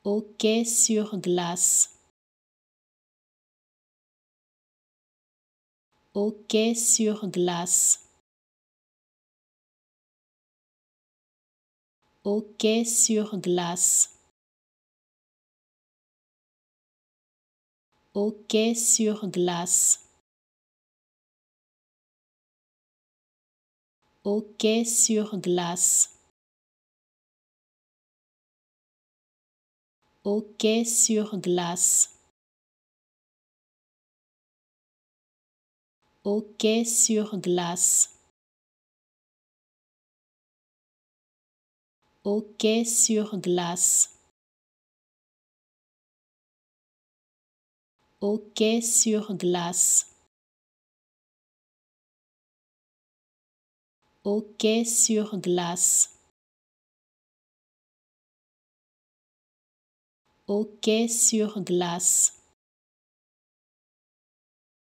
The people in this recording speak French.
Hockey sur glace. Hockey sur glace. Hockey sur glace. Hockey sur glace. Hockey sur glace. Hockey sur glace. Hockey sur glace. Hockey sur glace. Hockey sur glace. Hockey sur glace. Hockey sur glace.